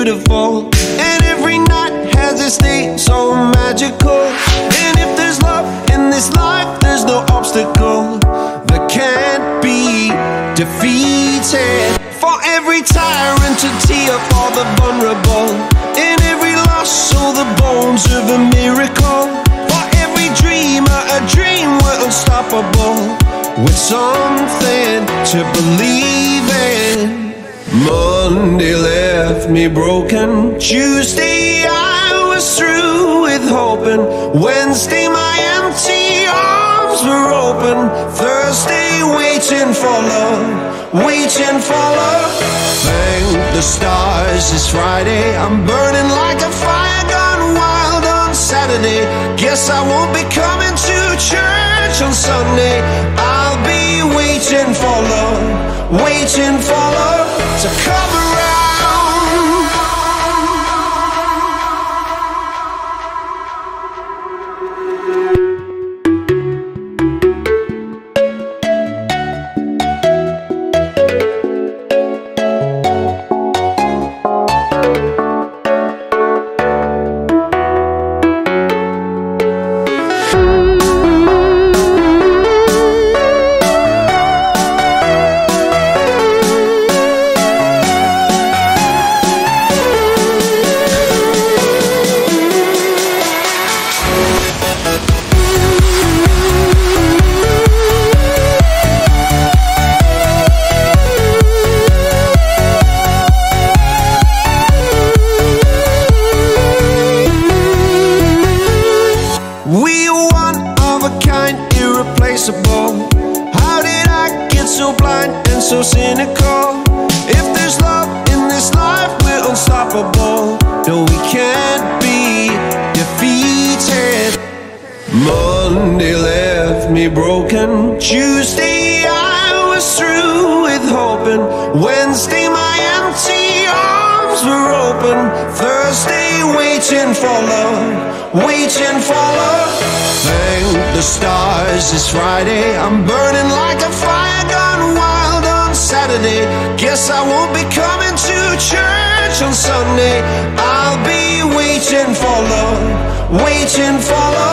beautiful, and every night has its day so magical. And if there's love in this life, there's no obstacle that can't be defeated. For every tyrant to tear for the vulnerable, in every loss, so the bones of a miracle. For every dreamer, a dream we're unstoppable, with something to believe in. Monday left me broken. Tuesday I was through with hoping. Wednesday my empty arms were open. Thursday waiting for love, waiting for love. Thank the stars it's Friday. I'm burning like a fire gone wild on Saturday. Guess I won't be coming to church on Sunday. I'll be waiting for love, waiting for love to come around. How did I get so blind and so cynical? If there's love in this life, we're unstoppable. No, we can't be defeated. Monday left me broken. Tuesday I was through with hoping. Wednesday my empty arms were open. Thursday waiting for love, waiting for love. Thank the stars it's Friday. I'm burning like a fire gone wild on Saturday. Guess I won't be coming to church on Sunday. I'll be waiting for love, waiting for love.